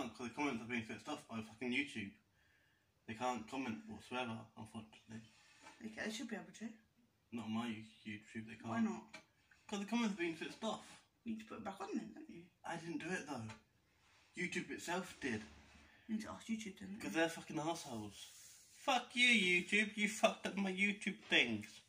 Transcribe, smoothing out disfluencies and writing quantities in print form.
can't, because the comments are being fixed off by fucking YouTube. They can't comment whatsoever, unfortunately. They should be able to. Not on my YouTube, they can't. Why not? Because the comments are being fixed off. You need to put it back on then, don't you? I didn't do it though. YouTube itself did. You need to ask YouTube then. Because they're fucking assholes. Fuck you, YouTube. You fucked up my YouTube things.